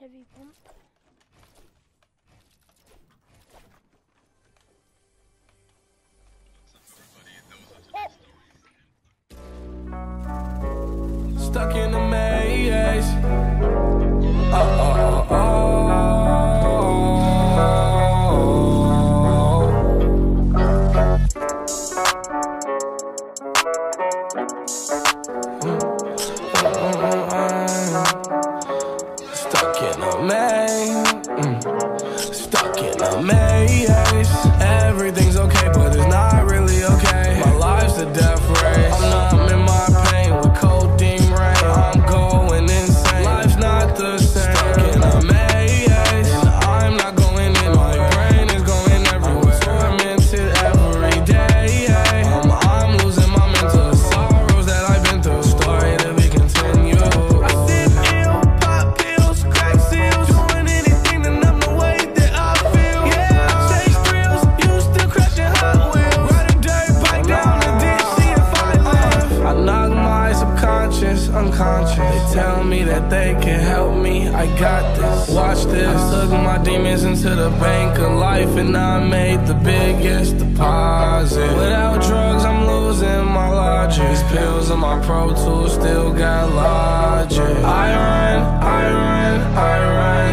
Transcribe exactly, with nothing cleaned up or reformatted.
heavy pump. Stuck in the maze. Oh, oh, oh, oh. Stuck in a maze. Mm. Stuck in a maze. Everything's okay, but it's not really okay. My life's a death race. I'm numb in my pain with codeine rain. I'm going insane. Life's not the same. Stuck in a maze, and I'm not going in. My brain is going everywhere. Tormented every day. I'm, I'm losing my mental sorrows that I've been through. Story to be continued. I sip ill, pop pills, crack seals, doing anything to numb the way that I feel. Yeah, I chase thrills, used to crashing Hot Wheels. Ride a dirt bike down the ditch, see if I live. I knock my subconscious unconscious. They tell me that they can help me. I got this. Watch this. I took my demons into the bank of life, and I made the biggest deposit. Without drugs, I'm losing my logic. These pills in my Pro Tools still got logic. I run, I run, I run.